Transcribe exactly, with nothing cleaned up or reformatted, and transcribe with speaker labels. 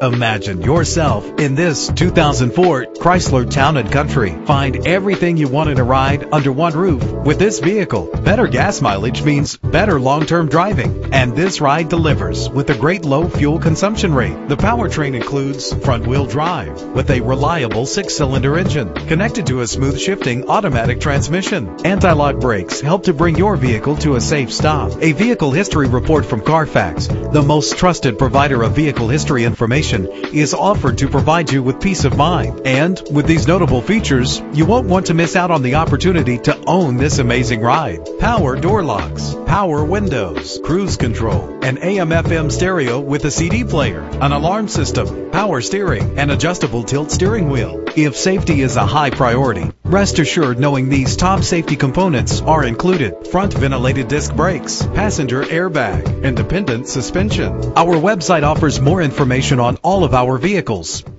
Speaker 1: Imagine yourself in this two thousand four Chrysler Town and Country. Find everything you want in a ride under one roof with this vehicle. Better gas mileage means better long-term driving, and this ride delivers with a great low fuel consumption rate. The powertrain includes front-wheel drive with a reliable six-cylinder engine connected to a smooth shifting automatic transmission. Anti-lock brakes help to bring your vehicle to a safe stop. A vehicle history report from Carfax, the most trusted provider of vehicle history information, is offered to provide you with peace of mind. And with these notable features, you won't want to miss out on the opportunity to own this amazing ride. Power door locks, power windows, cruise control, an A M F M stereo with a C D player, an alarm system, power steering, and adjustable tilt steering wheel. If safety is a high priority, rest assured knowing these top safety components are included: front ventilated disc brakes, passenger airbag, independent suspension. Our website offers more information on all of our vehicles.